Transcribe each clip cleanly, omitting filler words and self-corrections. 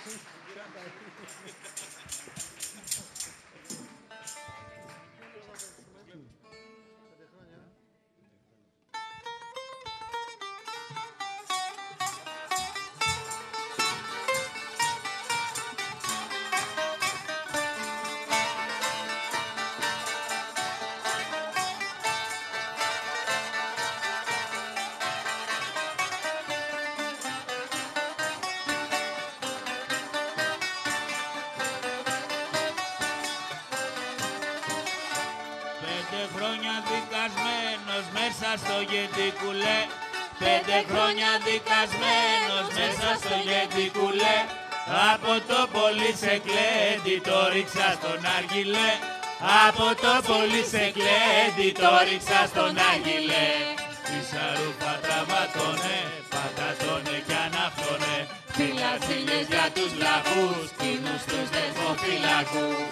Στο γεντικουλέ, 5 χρόνια δικασμένος μέσα στο γεντικουλέ. Από το πολυσεκλέντι το ρίξα στον άργυλε. Από το πολυσεκλέντι το ρίξα στον άργυλε. Τη σαρούφα τραβατώνε, πατατώνε κι αναυτώνε. Φυλατσίλες για τους βλαχούς, κοινούς τους δεσμοφυλακούς.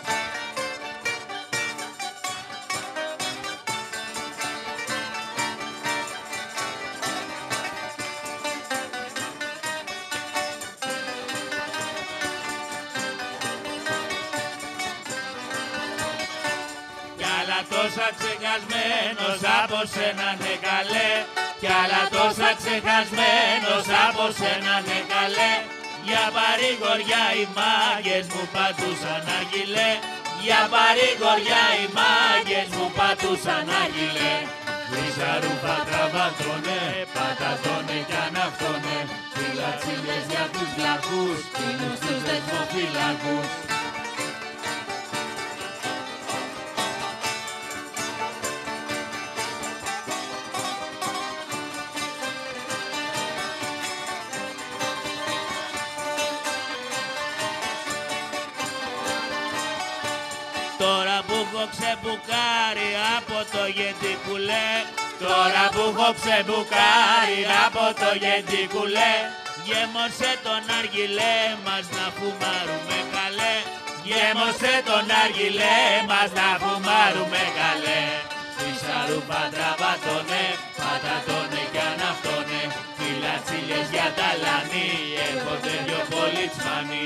Τόσα ξεχασμένος από σένα ναι καλέ, κι άλλα τόσα ξεχασμένος από σένα ναι καλέ. Για παρηγοριά οι μάγκες μου πατούσαν άργυλε, για παρηγοριά οι μάγκες μου πατούσαν άργυλε. Ίσα ρούφα τραβατώνε, πατατώνε κι αναυτώνε. Φυλατσίλες για τους βλαχούς, κοινούς τους δεσμοφυλακούς. Ξεμπουκάρει από το γεντικουλέ, τώρα που έχω ξεμπουκάρει από το γεντικουλέ. Γέμωσε τον άργυλέ μας να φουμάρουμε καλέ, γέμωσε τον άργυλέ μας να φουμάρουμε καλέ. Στη σαρούπα τραβατώνε, πατατώνε κι αναυτώνε. Φυλατσίλες για τα λανί, έρχονται δυο πολυτσμανοί.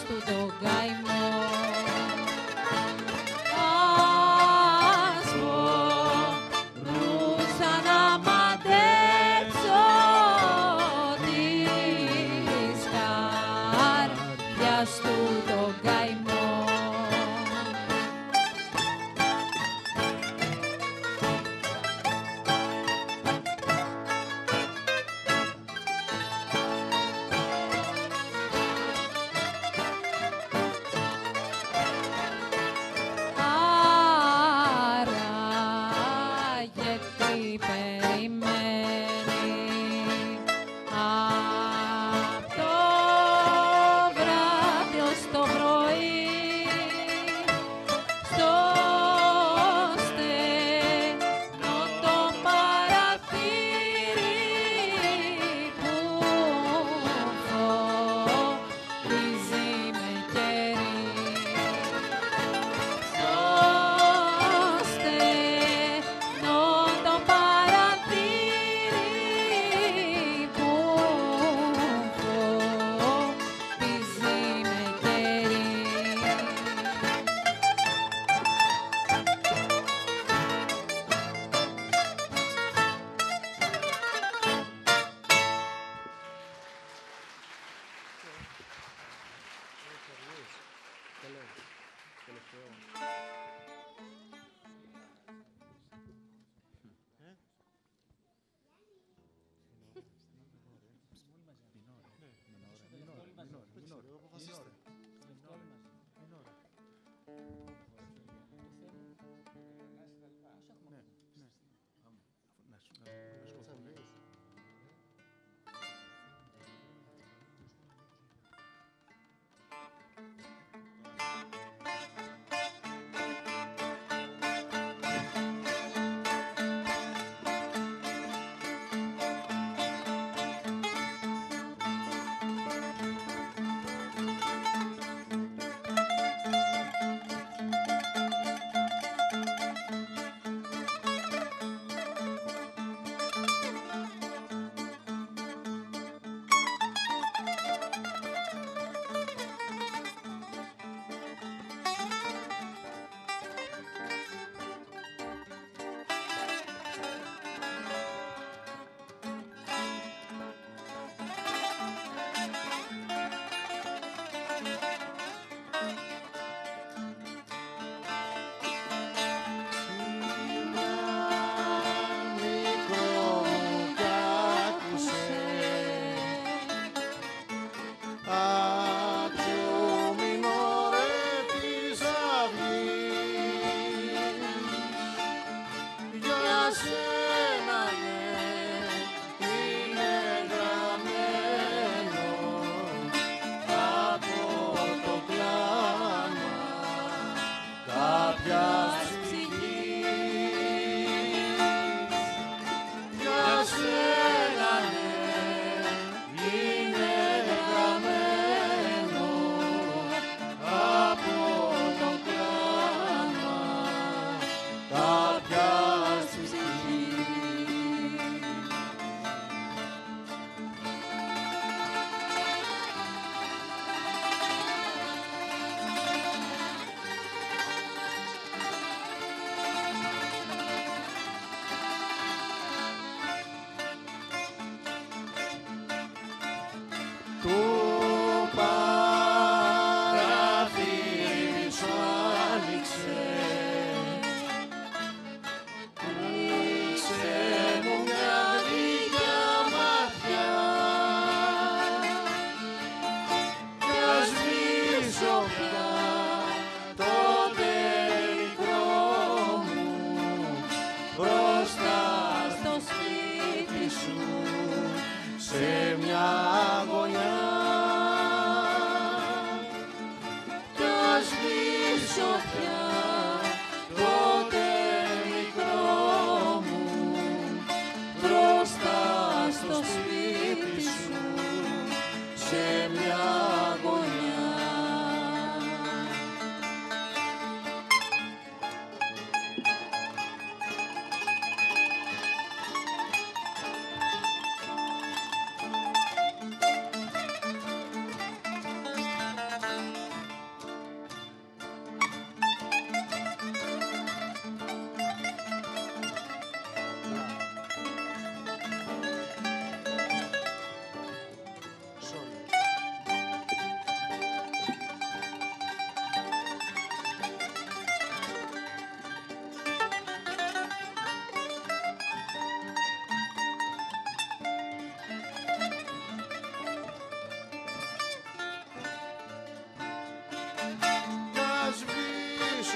του τον καημό.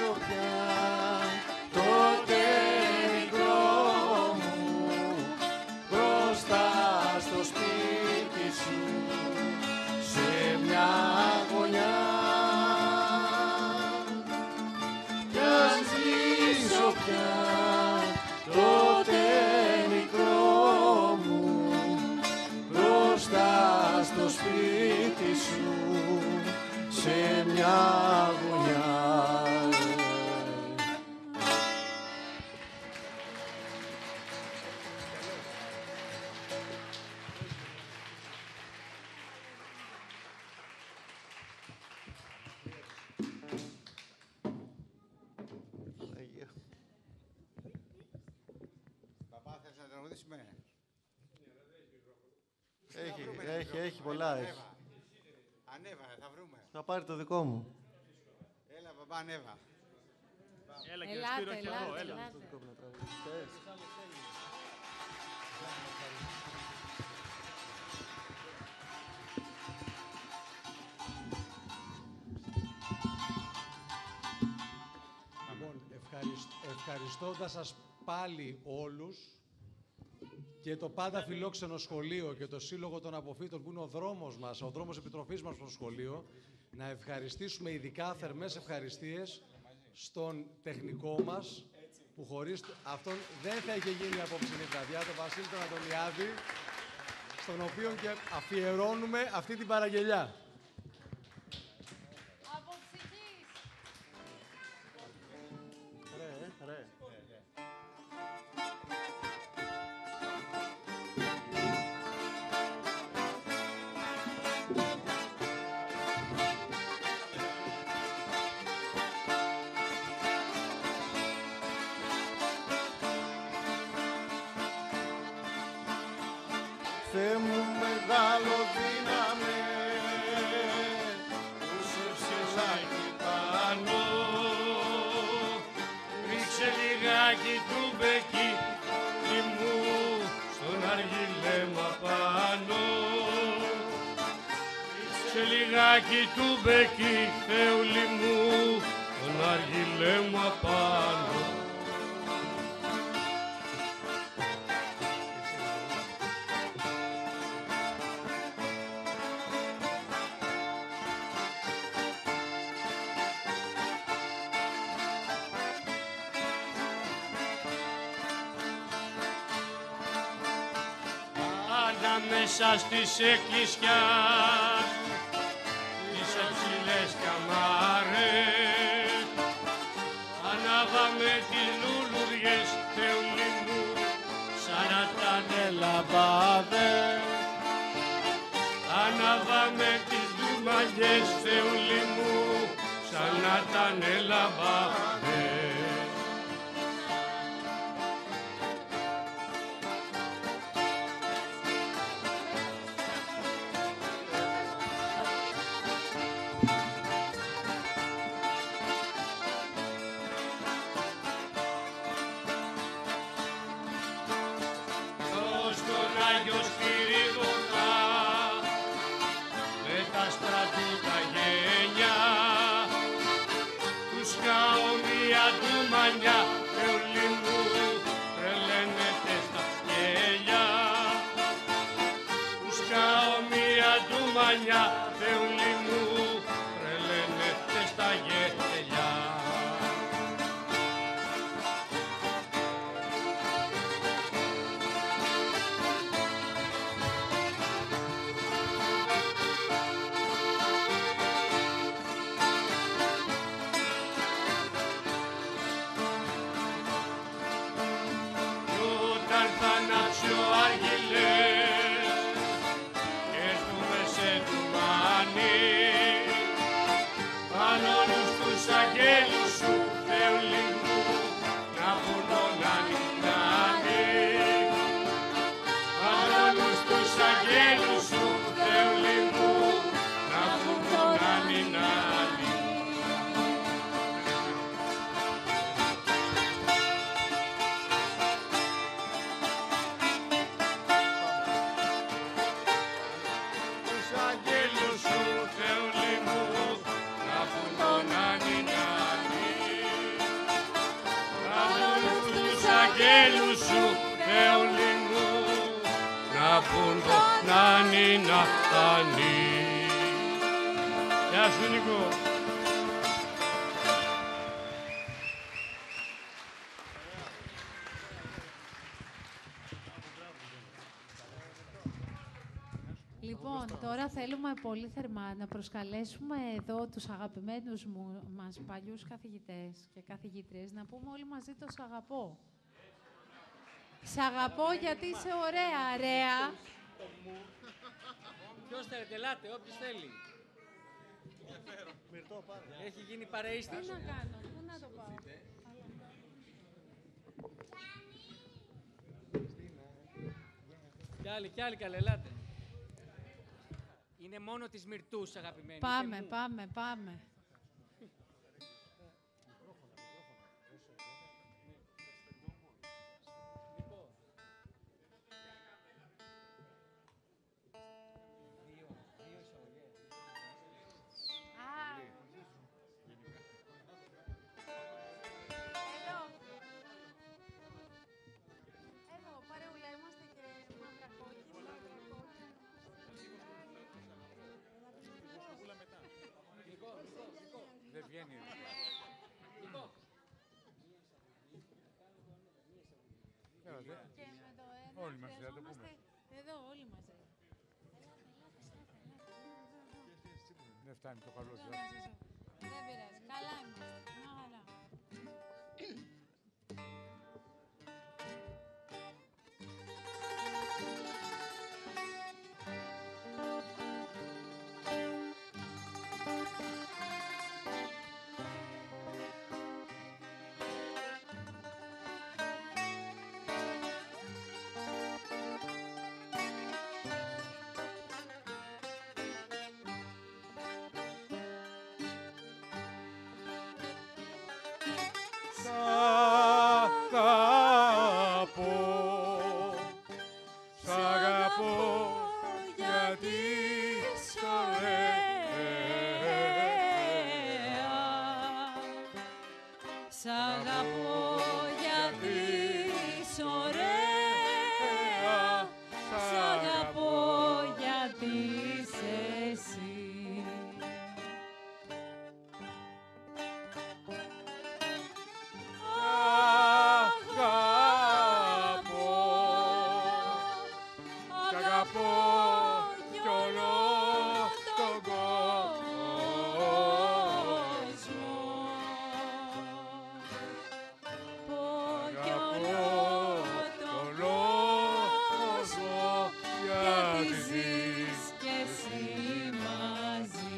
ζήσω πια τότε μικρό μου μπροστά στο σπίτι σου σε μια γωνιά. Κι ας ζήσω πια τότε μικρό μου μπροστά στο σπίτι σου σε μια γωνιά. Παπά, θες να τραγουδήσουμε? Έχει πολλά. Ανέβα, θα βρούμε. Θα πάρει το δικό μου. Έλα, παπά, ανέβα. Έλα και ο Σπύρος και εδώ, έλα. Λοιπόν, ευχαριστώντας σας πάλι όλους και το πάντα φιλόξενο σχολείο και το Σύλλογο των Αποφύτων που είναι ο δρόμος μας, ο δρόμος επιτροφής μας στο σχολείο, να ευχαριστήσουμε ειδικά θερμές ευχαριστίες στον τεχνικό μας, που χωρίς αυτόν δεν θα είχε γίνει η απόψινή βραδιά, τον Βασίλη τον Αντωνιάδη, στον οποίο και αφιερώνουμε αυτή την παραγγελιά. Ρε. Θεέ μου μεγάλο δύναμε που σε ψηλάκι πάνω, Ρίξε λιγάκι του μπεκί μου στον αργυλέμα πάνω. Ρίξε λιγάκι του μπεκί, Θεούλη μου, στον αργυλέμα πάνω. Ανάμεσα στις εκκλησιάς, τις αψηλές καμάρες, ανάβαμε τις λουλουδιές, Θεούλη μου, σαν να ήταν λαμπάδες. Ανάβαμε τις λουμαλιές, Θεούλη μου, σαν να ήταν λαμπάδες. Θεούλη μου, τρελαίνεται στα γέλια. Του σκάω μία ντουμανιά, Θεούλη μου, τρελαίνεται στα γέλια. Αργυλές, έρθουμε σε ντουμάνια. Εολινού να πουν το νάνι να χάνει. Γεια σου Νίκο. Λοιπόν, τώρα θέλουμε πολύ θερμά να προσκαλέσουμε εδώ τους αγαπημένους μας παλιούς καθηγητές και καθηγήτριες, να πούμε όλοι μαζί το «Σ' αγαπώ». Σ' αγαπώ γιατί είσαι ωραία, Ρέα. Ποιος θέλετε, ελάτε, όποιος θέλει. Έχει γίνει παρεΐστηση. Τι να κάνω, πού να το πάω. Κι άλλοι καλέ, ελάτε. Είναι μόνο της Μυρτούς, αγαπημένη. Πάμε. Εδώ, παρεούλα, είμαστε και μαύρα κόκκινα. Δεν βγαίνει. Και με το ένα Όλοι μαζί, θα το πούμε. εδώ, όλοι μαζί. Δεν φτάνει το καλό. Δεν πειράζει. Καλά είμαστε. Μια χαρά. Σ' αγαπώ γιατί είσαι ωραία. Σ' αγαπώ γιατί είσαι εσύ. Αγαπώ κι όλο τον κόσμο. Πω κι όλο τον κόσμο γιατί ζεις κι εσύ μαζί.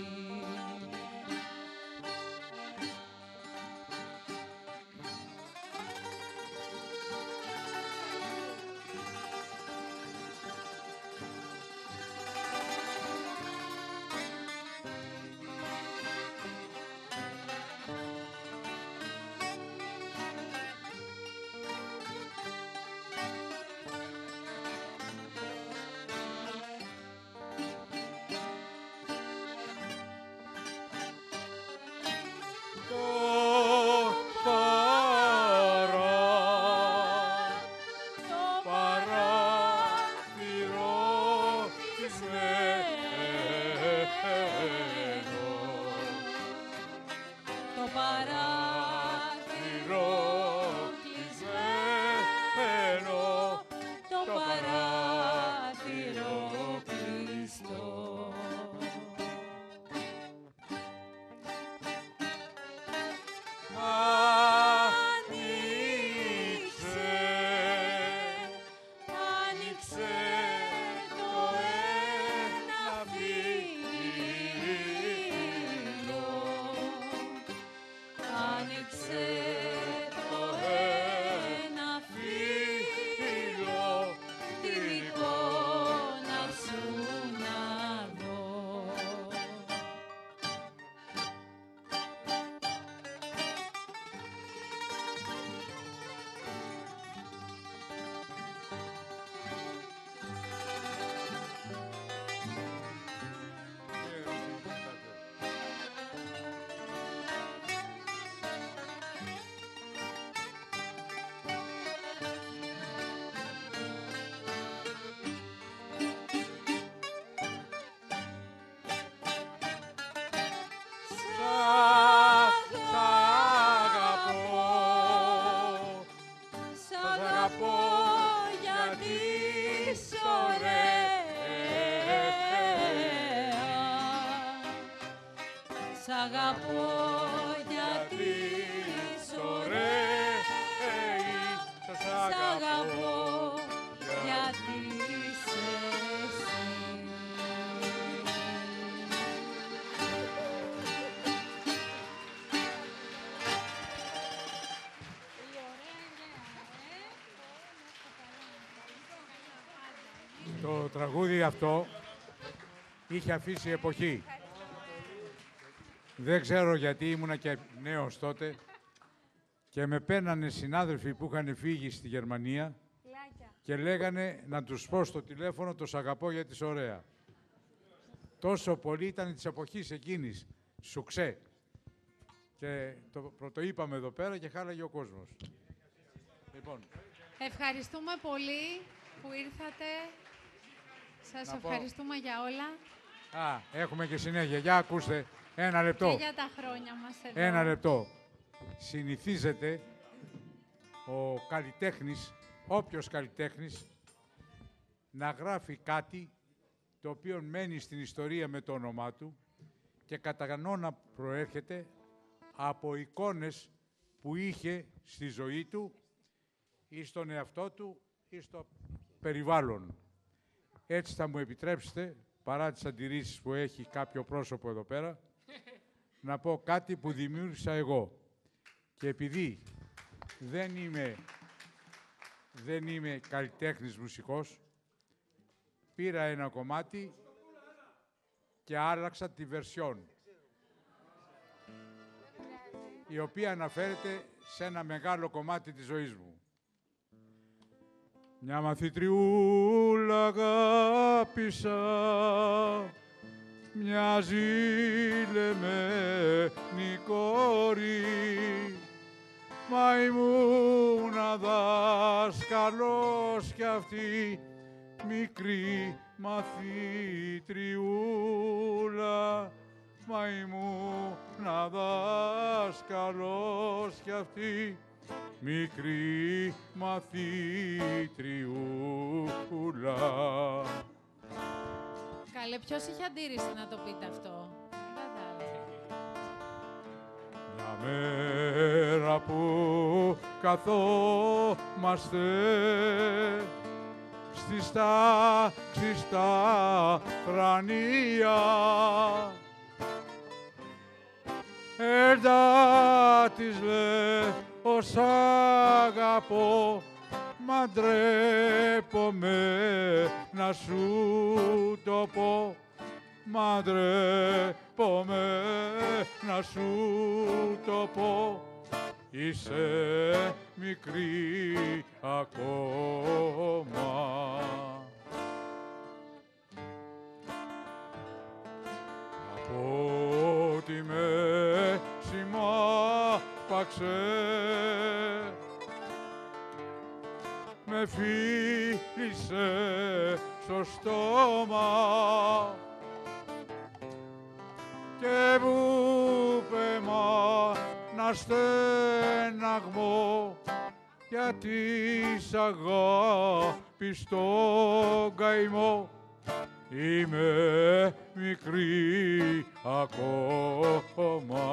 Το παράθυρο κλεισμένο, το παράθυρο κλειστό. Άνοιξε το ένα φύλλο. Σ' αγαπώ γιατί είσαι ωραία. Σ' αγαπώ γιατί είσαι εσύ. Το τραγούδι αυτό είχε αφήσει εποχή. Δεν ξέρω γιατί, ήμουνα και νέος τότε και με παίρνανε συνάδελφοι που είχαν φύγει στη Γερμανία και λέγανε να τους πω στο τηλέφωνο «Το σ' αγαπώ γιατί είσαι ωραία». Τόσο πολύ ήταν της εποχής εκείνης, σουξέ. Και το είπαμε εδώ πέρα και χάλαγε ο κόσμος. Λοιπόν. Ευχαριστούμε πολύ που ήρθατε. Σας ευχαριστούμε για όλα. Α, έχουμε και συνέχεια. Για ακούστε, ένα λεπτό. Και για τα χρόνια μας εδώ. Ένα λεπτό. Συνηθίζεται ο καλλιτέχνης, όποιος καλλιτέχνης, να γράφει κάτι το οποίο μένει στην ιστορία με το όνομά του και κατά κανόνα προέρχεται από εικόνες που είχε στη ζωή του ή στον εαυτό του ή στο περιβάλλον. Έτσι θα μου επιτρέψετε, παρά τις αντιρρήσεις που έχει κάποιο πρόσωπο εδώ πέρα, να πω κάτι που δημιούργησα εγώ. Και επειδή δεν είμαι καλλιτέχνης μουσικός, πήρα ένα κομμάτι και άλλαξα τη βερσιόν, η οποία αναφέρεται σε ένα μεγάλο κομμάτι της ζωής μου. Μια μαθητριούλα αγάπησα, μια ζηλεμένη κόρη, μα ήμουνα δάσκαλος κι αυτή, μικρή μαθητριούλα, μα ήμουνα δάσκαλος κι αυτή, μικρή μαθητριούλα. Καλέ, ποιος είχε αντίρρηση να το πείτε αυτό? Μια μέρα που καθόμαστε στις τάξεις στα θρανία, έρτα της λέω σ' αγαπώ, μα ντρέπομαι να σου το πω, μα ντρέπομαι να σου το πω, είσαι μικρή ακόμα. Από τη μέση μ' άπαξε, με φίλησε στο στόμα και βούπε ένα στέναγμο, γιατί σ' αγάπη στον καημό, είμαι μικρή ακόμα.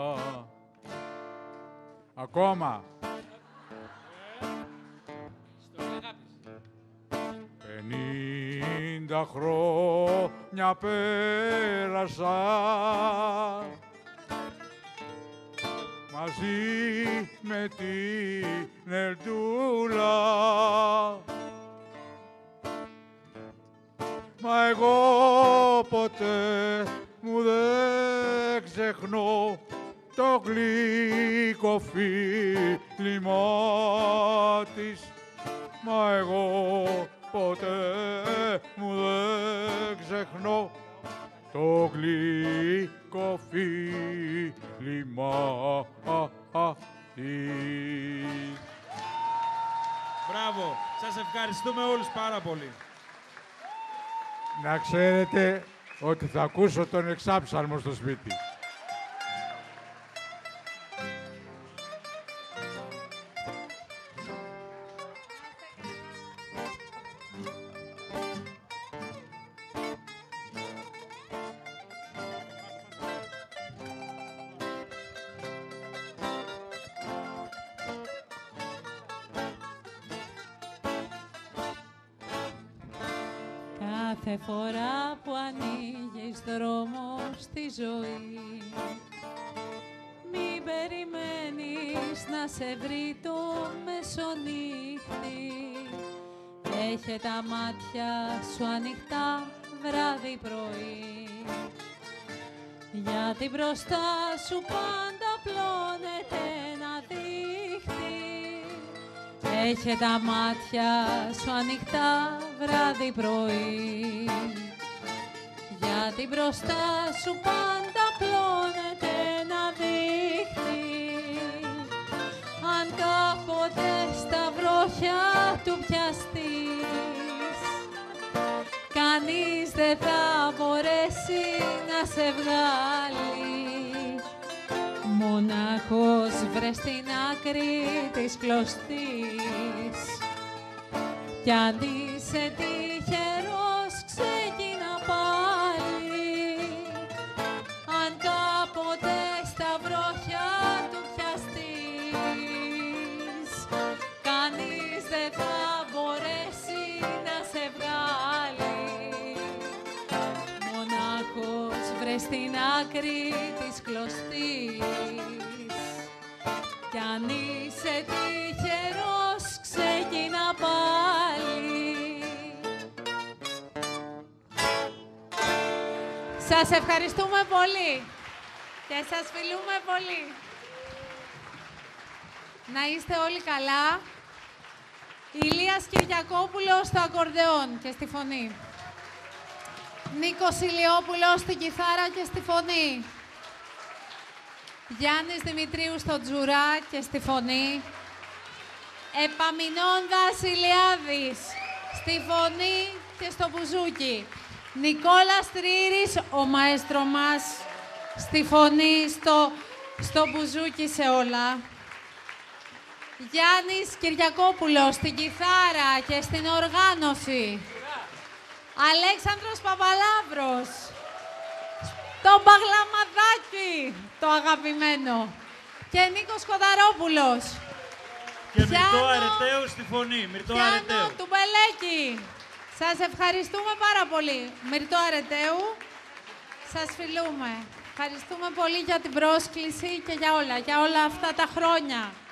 Ακόμα. 50 χρόνια πέρασα μαζί με την Ελτούλα, μα εγώ ποτέ μου δεν ξεχνώ το γλυκό φίλημά της, μα εγώ ποτέ μου δεν ξεχνώ το γλυκό φίλημά της. Μπράβο, σας ευχαριστούμε όλους πάρα πολύ. Να ξέρετε ότι θα ακούσω τον εξάψαλμο στο σπίτι. κάθε φορά που ανοίγεις δρόμο στη ζωή. Μην περιμένεις να σε βρει το μεσονύχτη. Έχε τα μάτια σου ανοιχτά βράδυ πρωί. Γιατί μπροστά σου πάντα πλώνεται ένα δίχτυ. Έχε τα μάτια σου ανοιχτά βράδυ πρωί. Γιατί μπροστά σου πάντα πλώνεται ένα δίχτυ. Αν κάποτε στα βρόχια του πιαστείς, κανείς δεν θα μπορέσει να σε βγάλει. Μονάχος βρες την άκρη της κλωστής. Κι αν είσαι τυχερός ξεκίνα πάλι. Αν κάποτε στα βρόχια του πιαστείς, κανείς δεν θα μπορέσει να σε βγάλει. Μονάχος βρες την άκρη της κλωστής. Κι αν είσαι τυχερός ξεκίνα πάλι. Σας ευχαριστούμε πολύ και σας φιλούμε πολύ. Να είστε όλοι καλά. Ηλίας Κυριακόπουλος στο ακορντεόν και στη φωνή. Νίκος Ηλιόπουλος στην κιθάρα και στη φωνή. Γιάννης Δημητρίου στο τζουρά και στη φωνή. Επαμεινώντας Ηλιάδης στη φωνή και στο μπουζούκι. Νικόλας Τρήρης, ο μαέστρο μας, στη φωνή, στο μπουζούκι σε όλα. Γιάννης Κυριακόπουλος στην κιθάρα και στην οργάνωση. Αλέξανδρος Παπαλάβρος, το μπαγλαμαδάκι, το αγαπημένο. Και Νίκος Κονταρόπουλος. Και Μυρτώ Αρετέου στη φωνή. Μυρτώ Αρετέου. Του Μπελέκη. Σας ευχαριστούμε πάρα πολύ. Μυρτώ Αρετέου, σας φιλούμε. Ευχαριστούμε πολύ για την πρόσκληση και για όλα αυτά τα χρόνια.